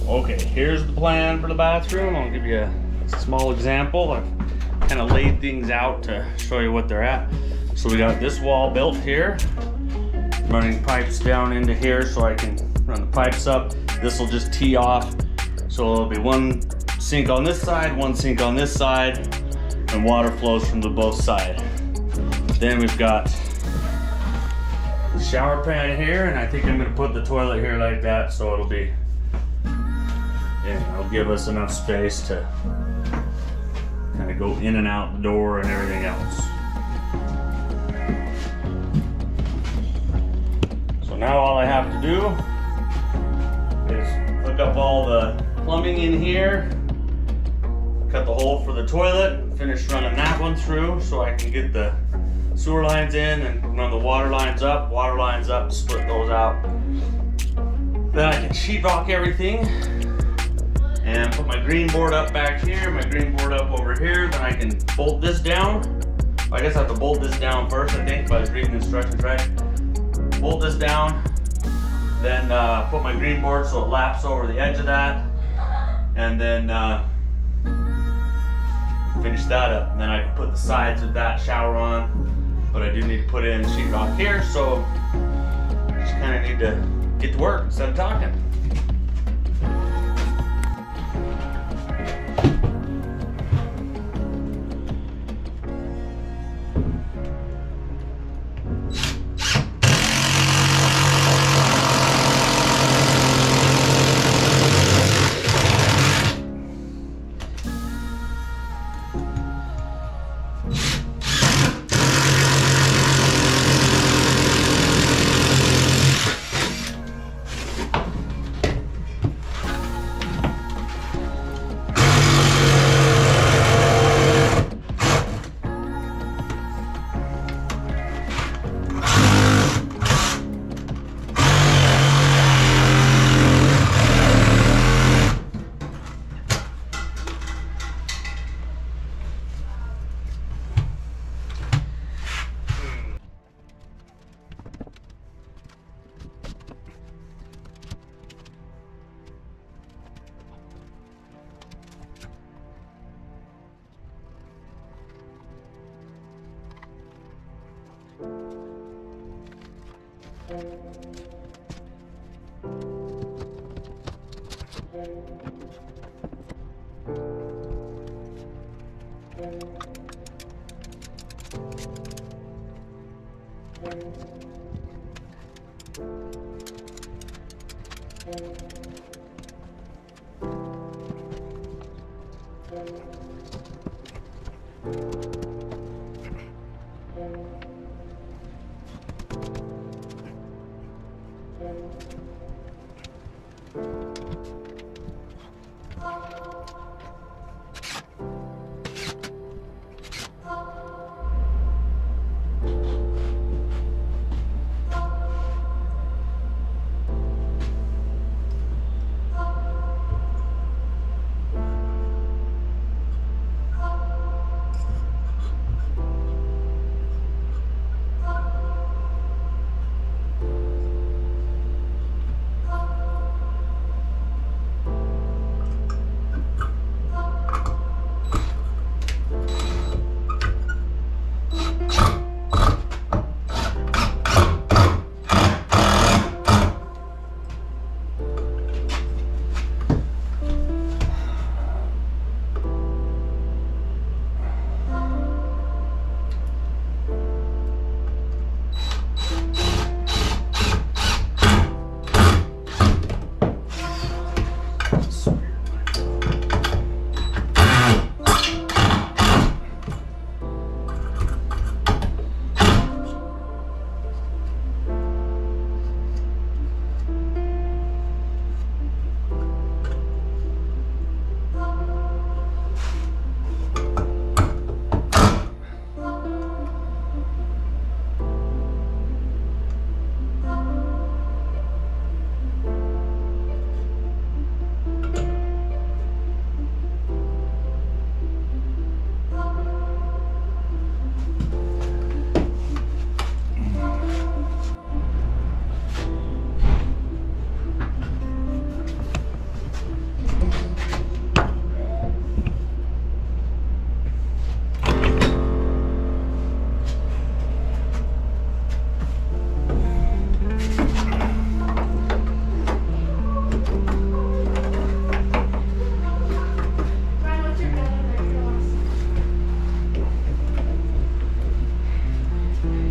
Okay, here's the plan for the bathroom. I'll give you a small example. I've kind of laid things out to show you what they're at. So we got this wall built here, running pipes down into here so I can run the pipes up. This will just tee off. So it'll be one sink on this side, one sink on this side, and water flows from the both sides. Then we've got the shower pan here, and I think I'm gonna put the toilet here like that so it'll be, it'll give us enough space to kind of go in and out the door and everything else. So now all I have to do is hook up all the plumbing in here, cut the hole for the toilet, finish running that one through so I can get the sewer lines in and run the water lines up, split those out. Then I can sheetrock everything and put my green board up back here, my green board up over here. Then I can bolt this down. I guess I have to bolt this down first, I think, if I was reading the instructions right. Bolt this down, then put my green board so it laps over the edge of that, and then finish that up. And then I can put the sides of that shower on, but I do need to put in sheetrock here, so I just kind of need to get to work instead of talking.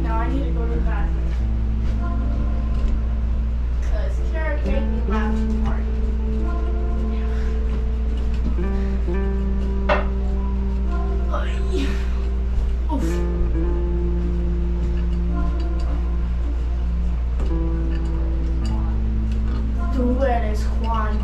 now I need to go to the bathroom. Because Kara made me laugh too hard. Oof. Tú eres Juan.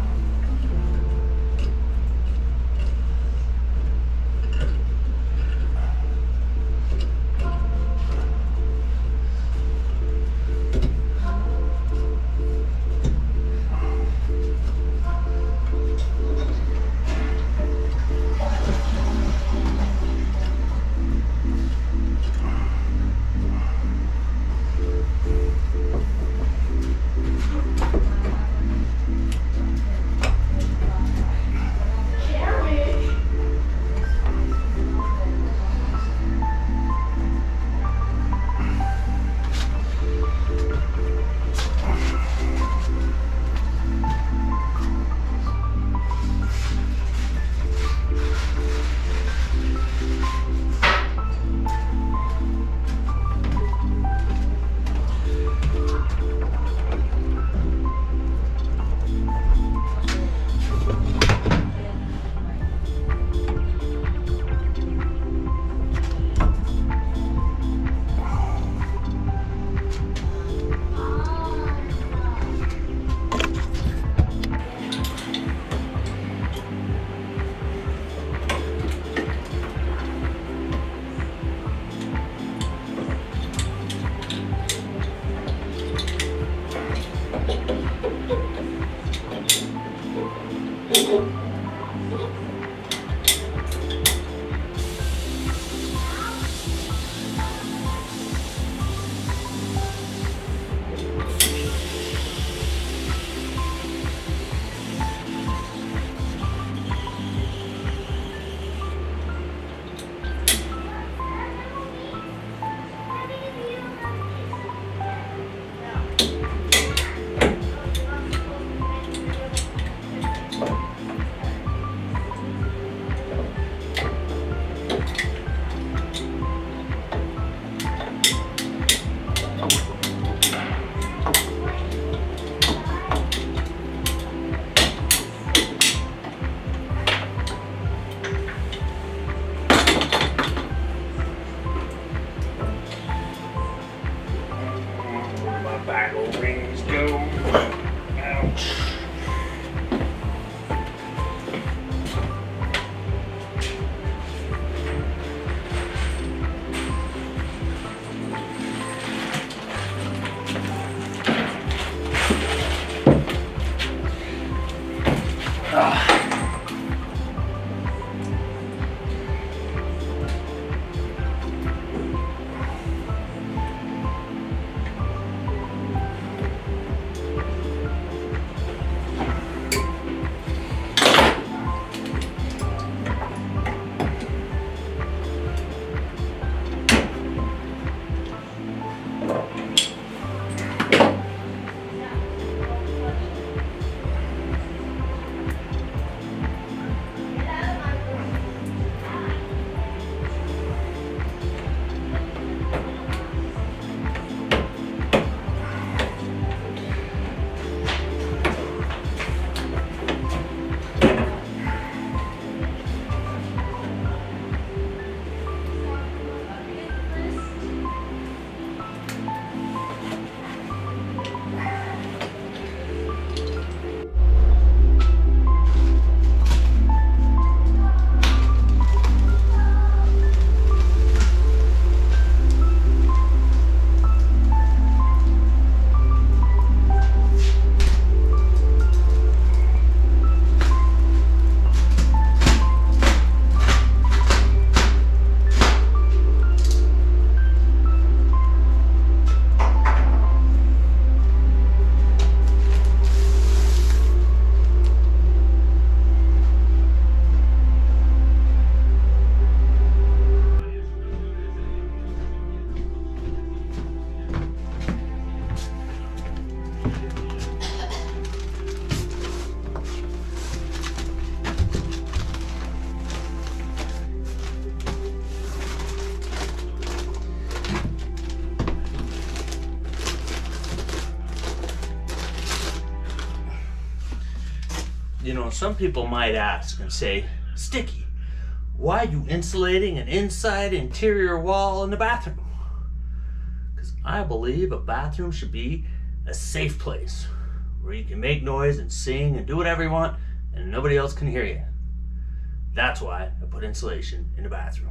You know, some people might ask and say, Sticky, why are you insulating an inside interior wall in the bathroom? Because I believe a bathroom should be a safe place where you can make noise and sing and do whatever you want and nobody else can hear you. That's why I put insulation in the bathroom.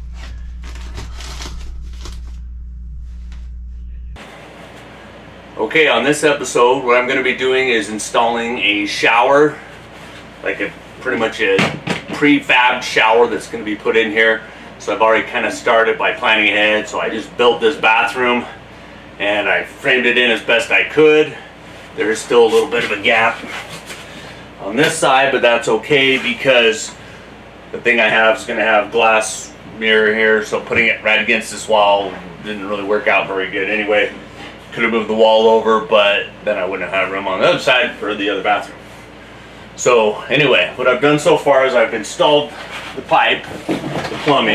Okay, on this episode, what I'm going to be doing is installing a shower, like pretty much a prefab shower that's going to be put in here. So I've already kind of started by planning ahead. So I just built this bathroom and I framed it in as best I could. There is still a little bit of a gap on this side, but that's okay because the thing I have is going to have glass mirror here. So putting it right against this wall didn't really work out very good anyway. Could have moved the wall over, but then I wouldn't have had room on the other side for the other bathroom. So anyway, what I've done so far is I've installed the pipe, the plumbing,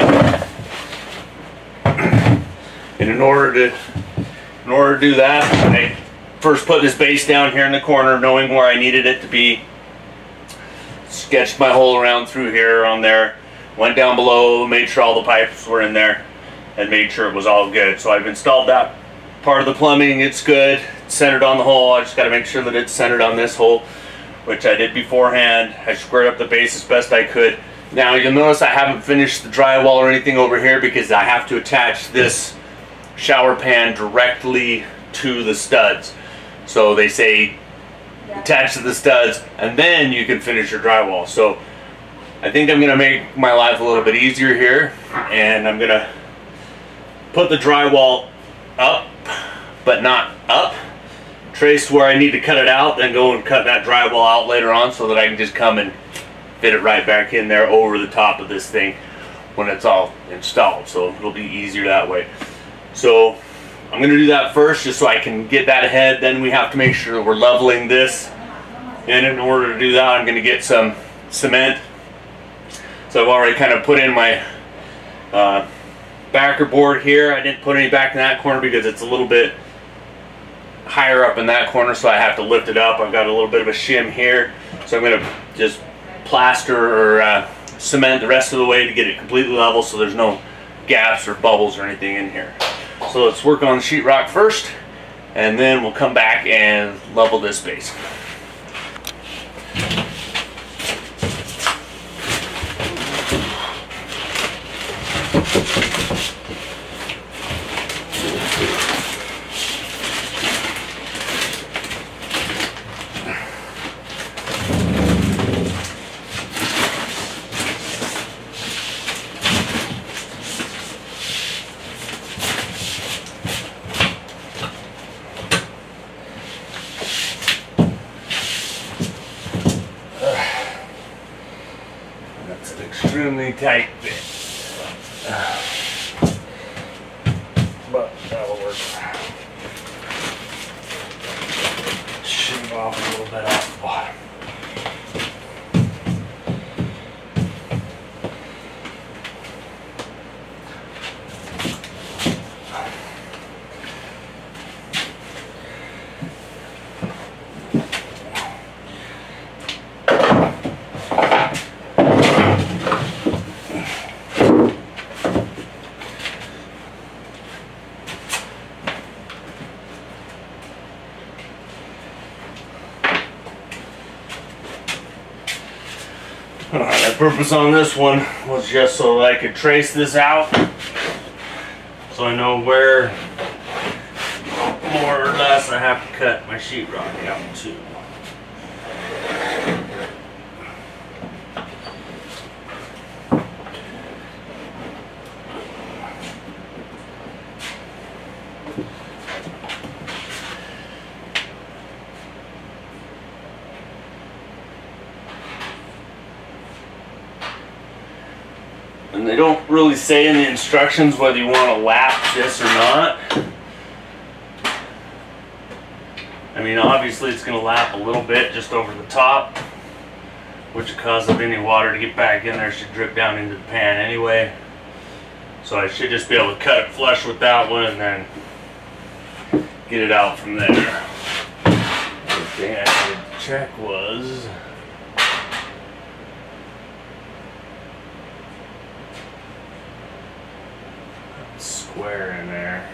and in order to do that, I first put this base down here in the corner, knowing where I needed it to be. Sketched my hole around through here, on there, went down below, made sure all the pipes were in there, and made sure it was all good. So I've installed that part of the plumbing. It's good, it's centered on the hole. I just got to make sure that it's centered on this hole, which I did beforehand. I squared up the base as best I could. Now you'll notice I haven't finished the drywall or anything over here because I have to attach this shower pan directly to the studs. So they say attach to the studs and then you can finish your drywall. So I think I'm gonna make my life a little bit easier here, and I'm gonna put the drywall up, but not up. Trace where I need to cut it out, then go and cut that drywall out later on so that I can just come and fit it right back in there over the top of this thing when it's all installed. So it'll be easier that way. So I'm going to do that first just so I can get that ahead. Then we have to make sure that we're leveling this. And in order to do that, I'm going to get some cement. So I've already kind of put in my backer board here. I didn't put any back in that corner because it's a little bit higher up in that corner, so I have to lift it up. I've got a little bit of a shim here, so I'm going to just plaster or cement the rest of the way to get it completely level so there's no gaps or bubbles or anything in here. So let's work on the sheetrock first, and then we'll come back and level this base. Extremely tight fit, but that'll work. Shave off a little bit off the bottom. Alright, the purpose on this one was just so that I could trace this out so I know where more or less I have to cut my sheetrock out to. And they don't really say in the instructions whether you want to lap this or not. I mean, obviously it's going to lap a little bit just over the top, which cause of any water to get back in there should drip down into the pan anyway. So I should just be able to cut it flush with that one and then get it out from there. The thing I should check was square in there.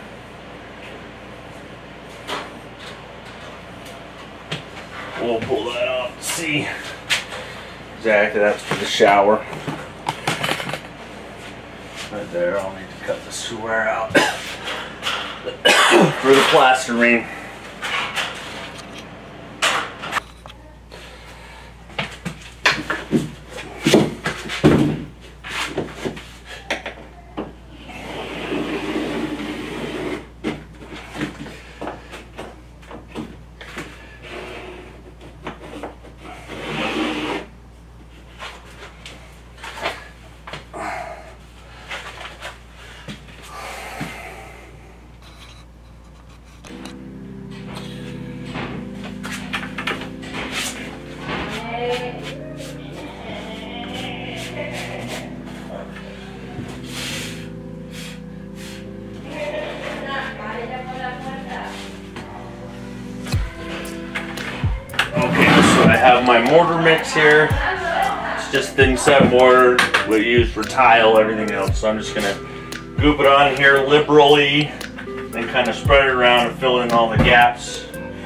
We'll pull that off to see exactly. That's for the shower. Right there, I'll need to cut the square out for the plastering. I have my mortar mix here. It's just thin set mortar we use for tile, everything else. So I'm just gonna goop it on here liberally and kind of spread it around and fill in all the gaps.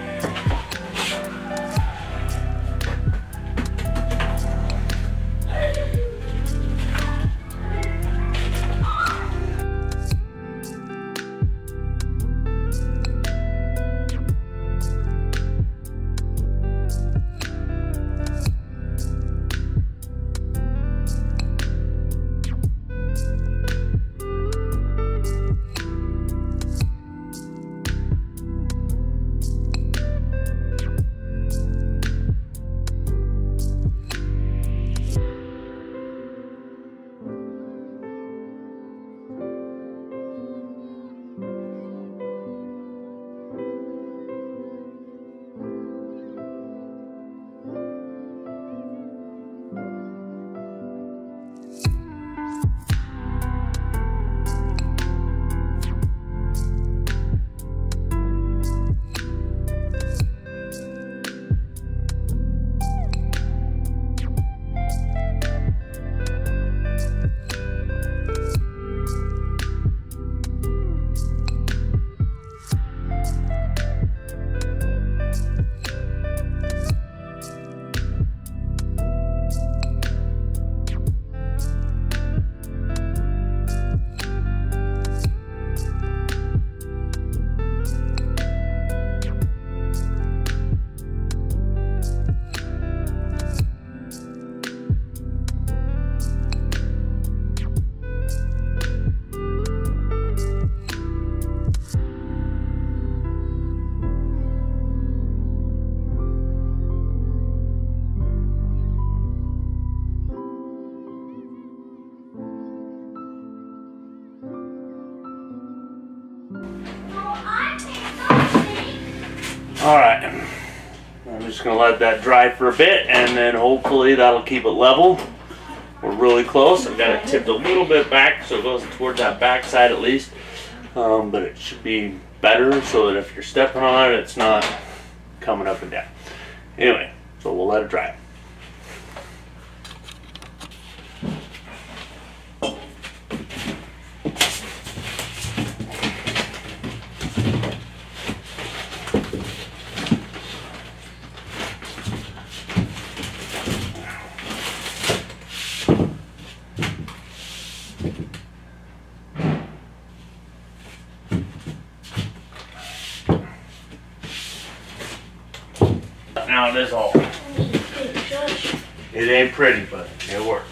Alright, I'm just going to let that dry for a bit and then hopefully that'll keep it level. We're really close. I've got it tipped a little bit back so it goes towards that back side at least. But it should be better so that if you're stepping on it, it's not coming up and down. Anyway, so we'll let it dry. Now it is all. It ain't pretty, but it works.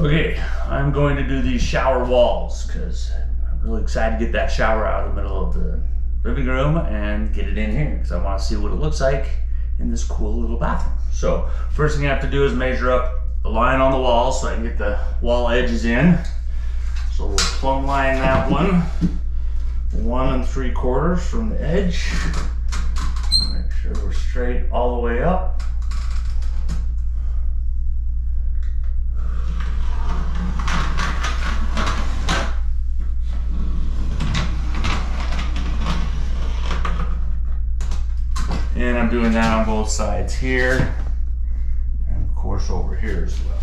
Okay, I'm going to do these shower walls because I'm really excited to get that shower out of the middle of the living room and get it in here because I want to see what it looks like in this cool little bathroom. So first thing I have to do is measure up the line on the wall so I can get the wall edges in. So we'll plumb line that one, 1 3/4 from the edge. Make sure we're straight all the way up. And I'm doing that on both sides here, and of course over here as well.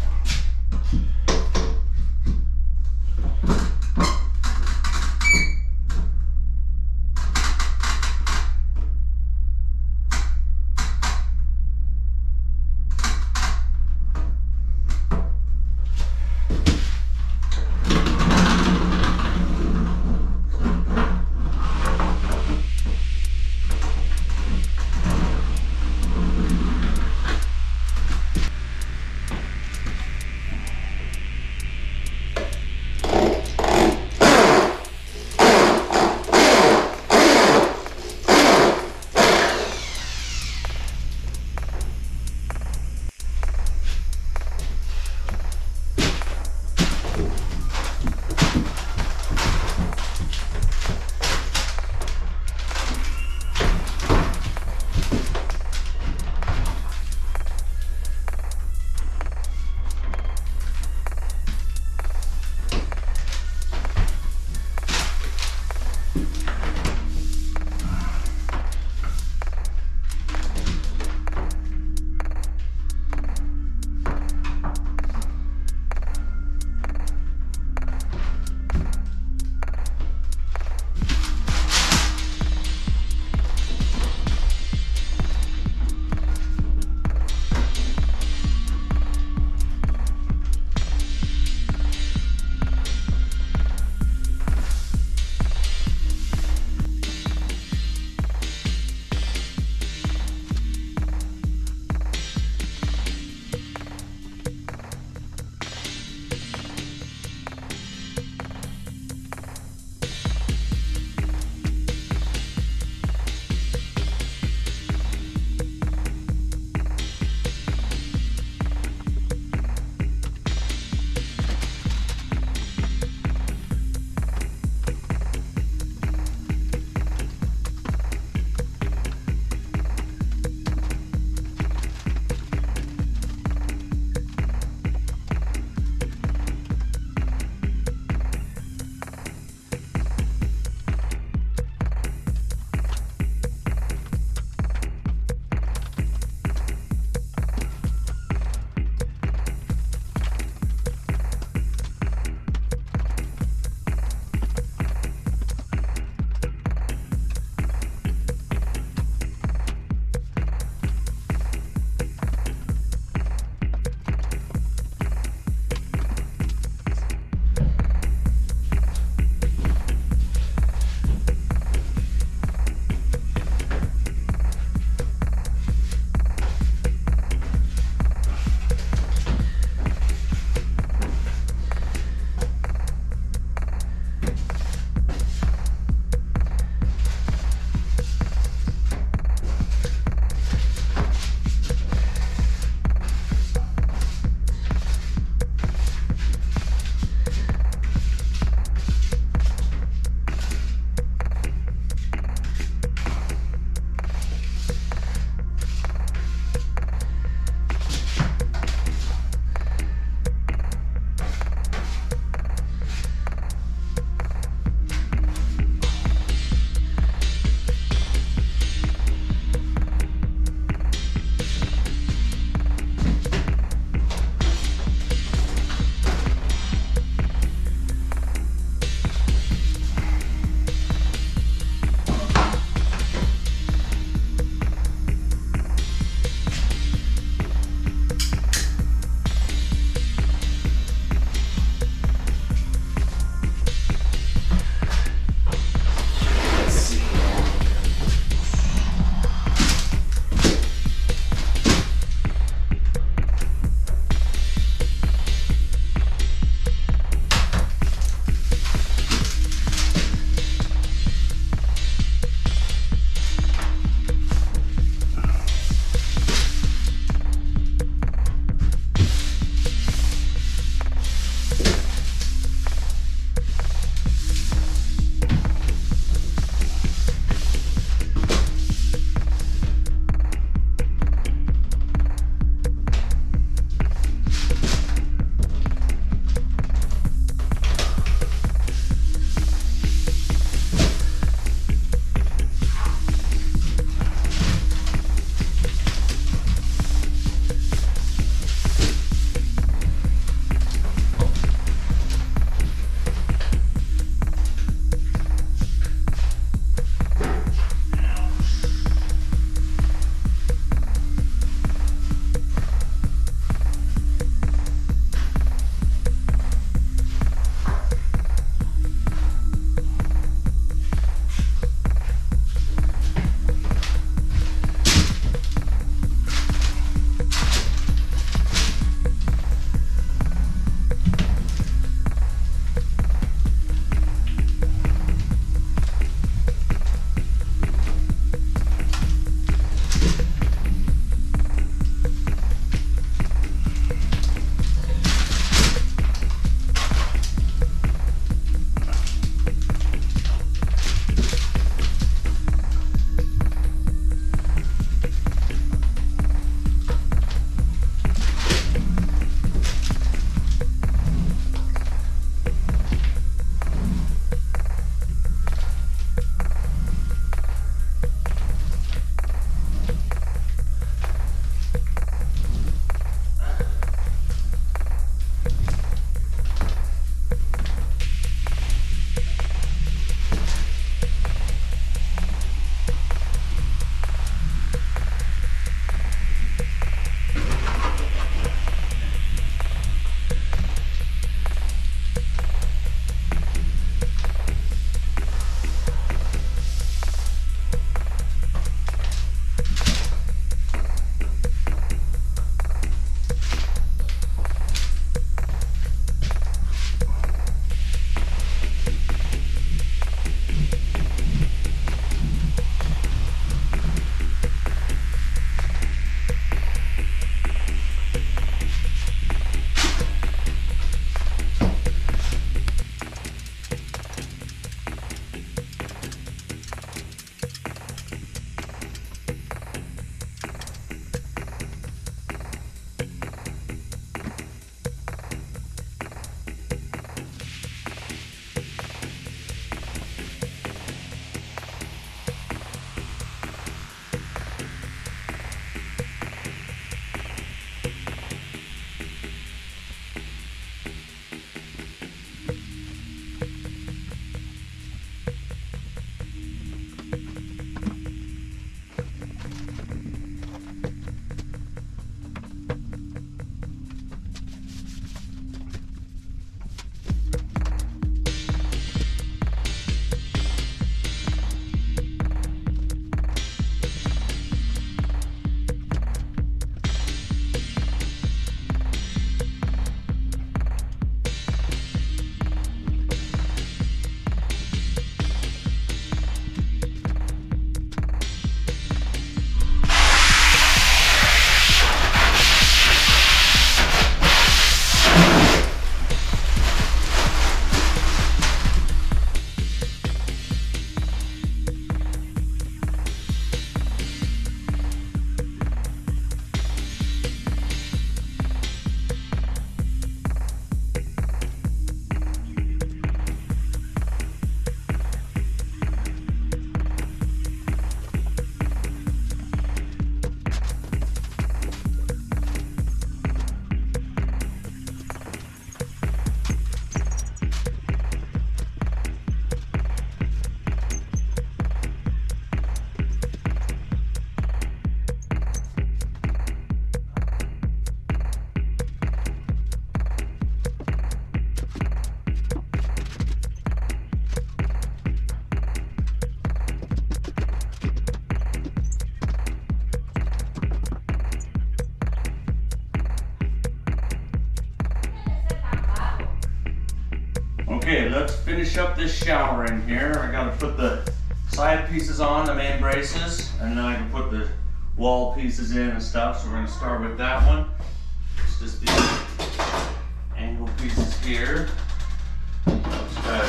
Okay, let's finish up this shower in here. I gotta put the side pieces on, the main braces, and then I can put the wall pieces in and stuff. So we're gonna start with that one. It's just these angle pieces here. Just gotta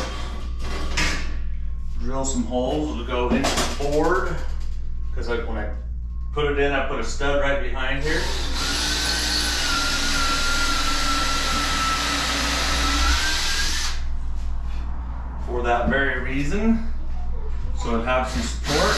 drill some holes to go into the board. Because when I put it in, I put a stud right behind here. For that very reason, so it has some support.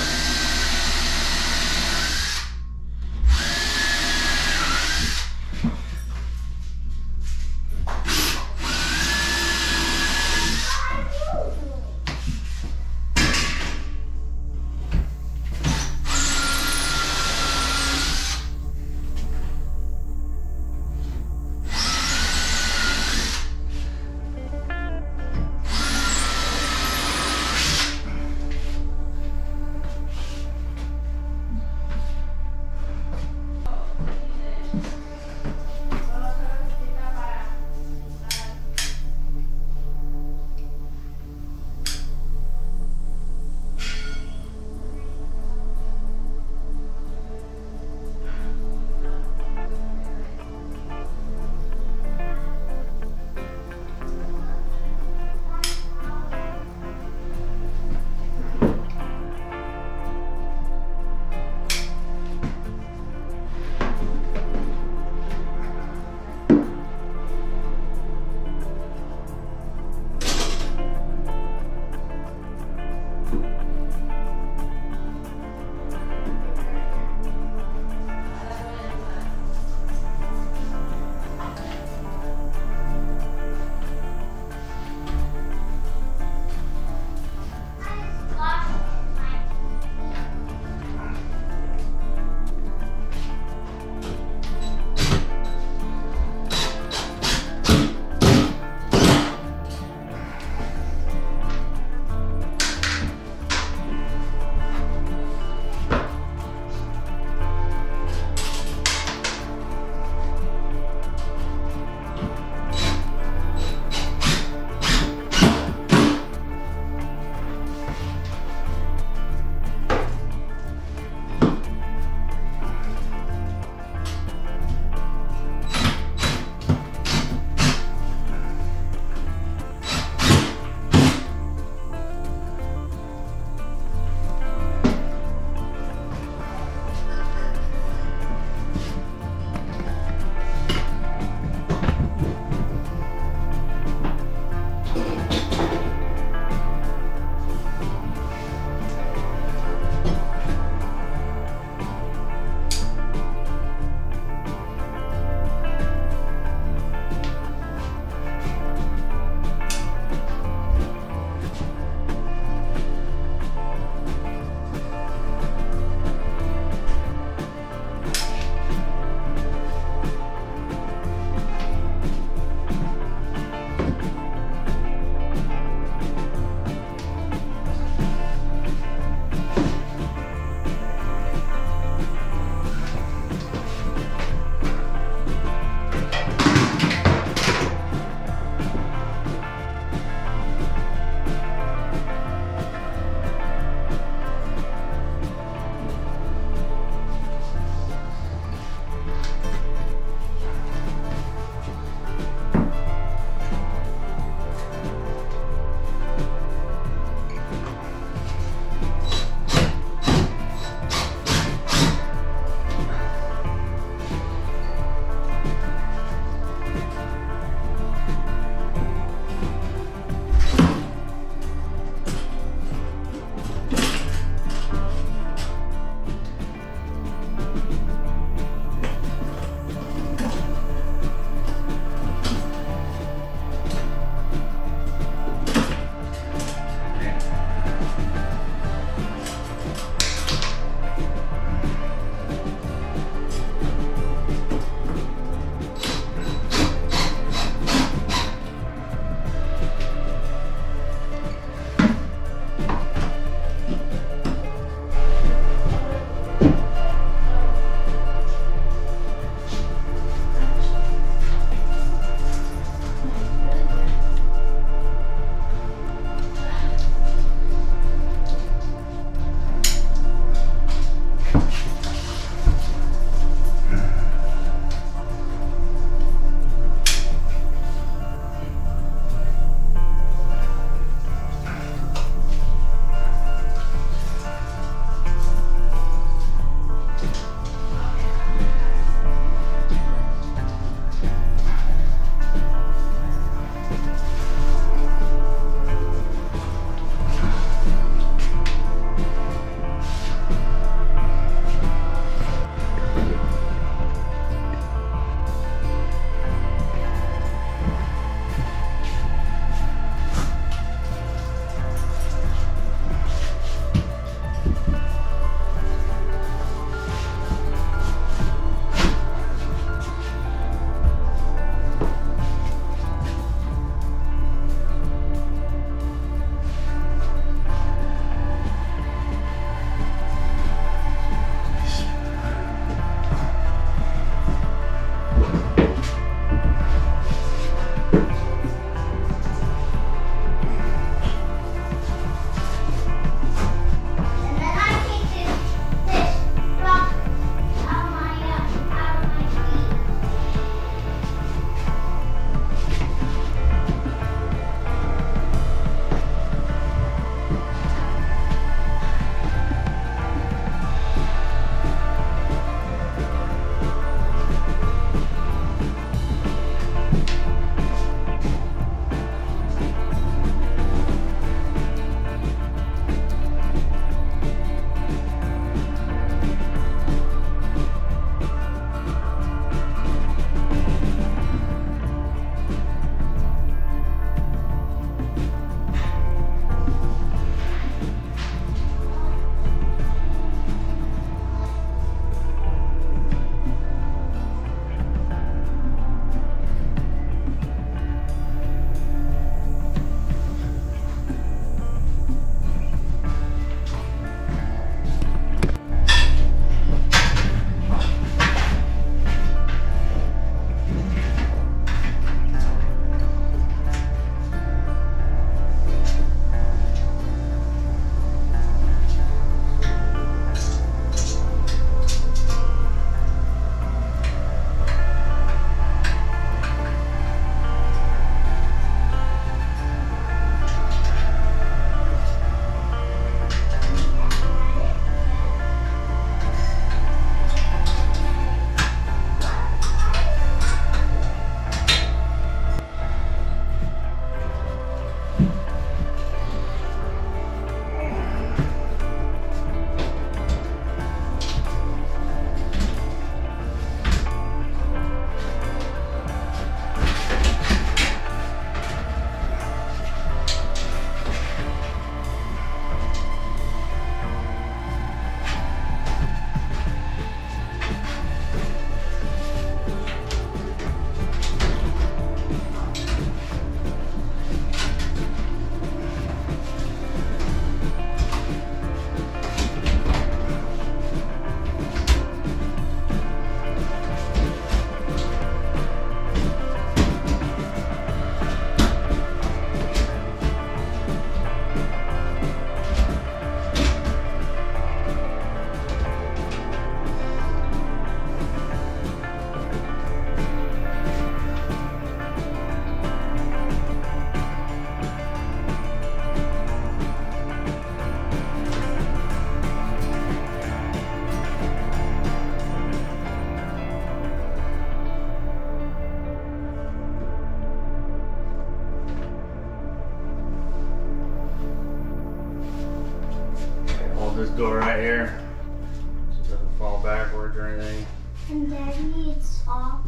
go right here so it doesn't fall backwards or anything. And Daddy, it's off.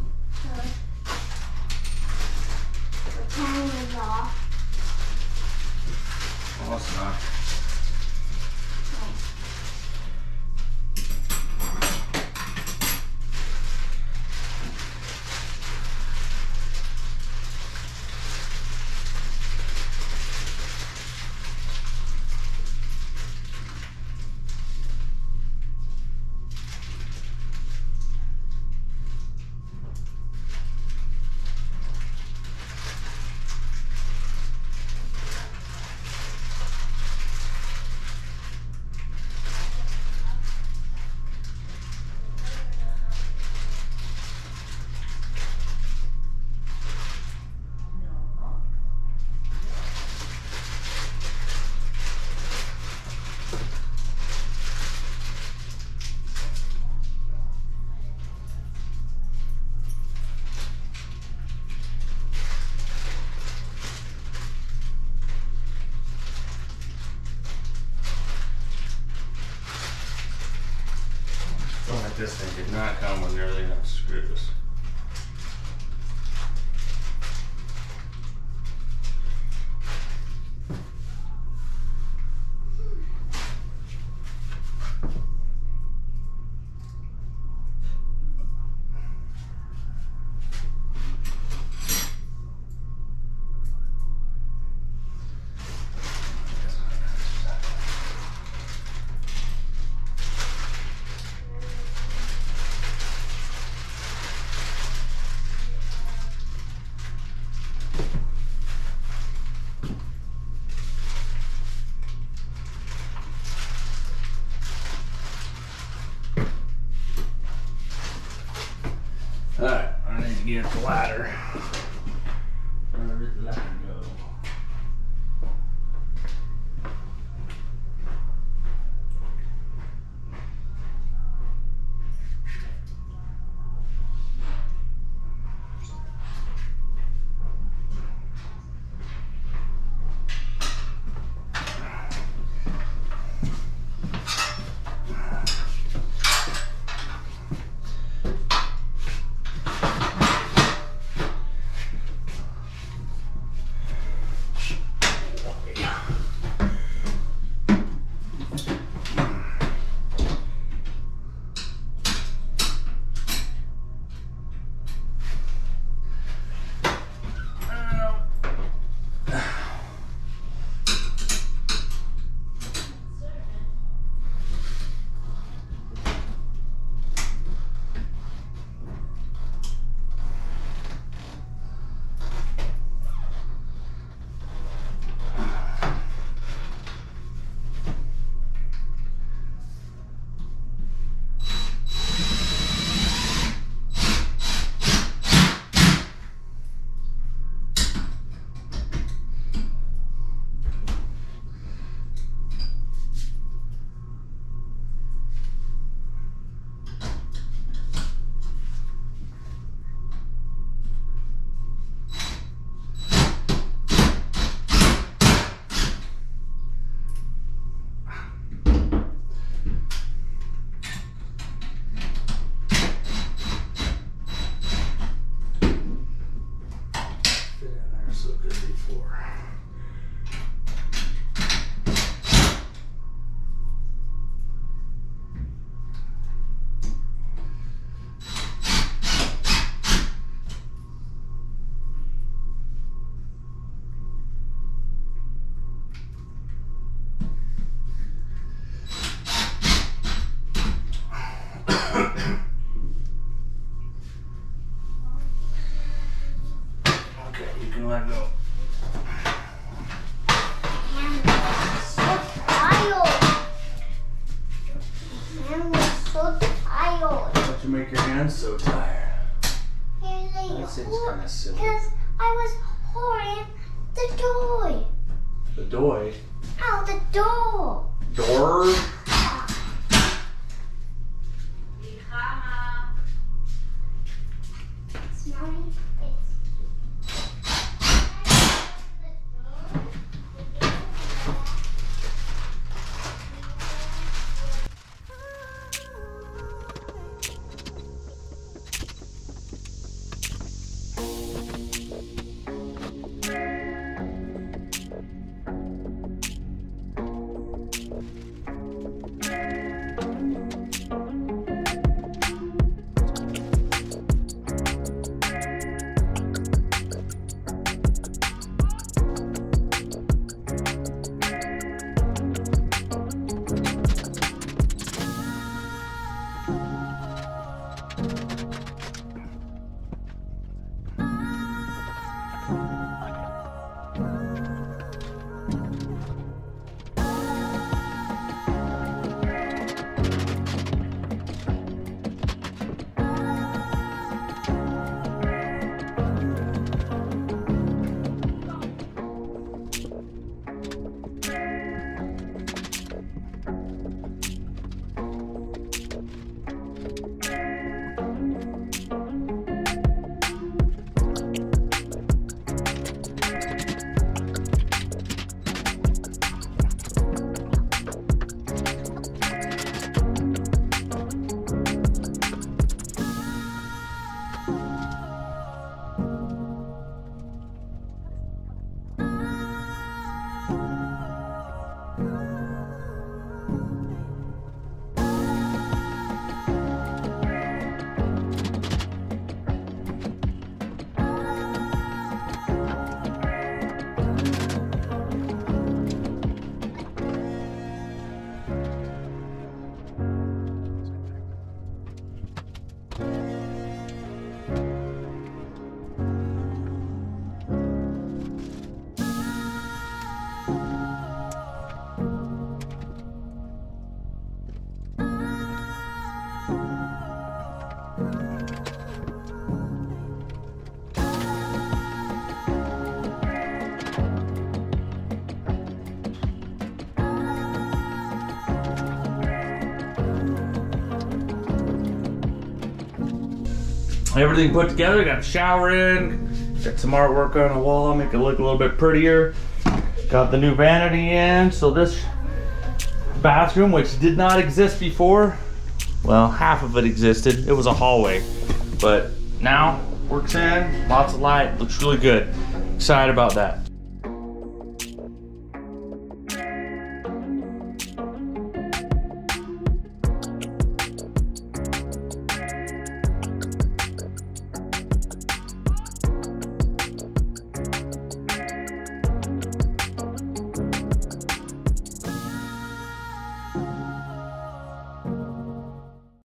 The pan is off. Well, it's not. This thing did not come with nearly enough screws. Alright, I need to get the ladder. Where did the ladder go? Let go. Why'd you make your hands so tired? That seems kind of silly. Because I was holding the door. The door? Oh, the door. Door? Mommy, everything put together. Got the shower in, got some artwork on the wall, make it look a little bit prettier. Got the new vanity in. So this bathroom, which did not exist before, well, half of it existed. It was a hallway, but now works in, lots of light, looks really good. Excited about that.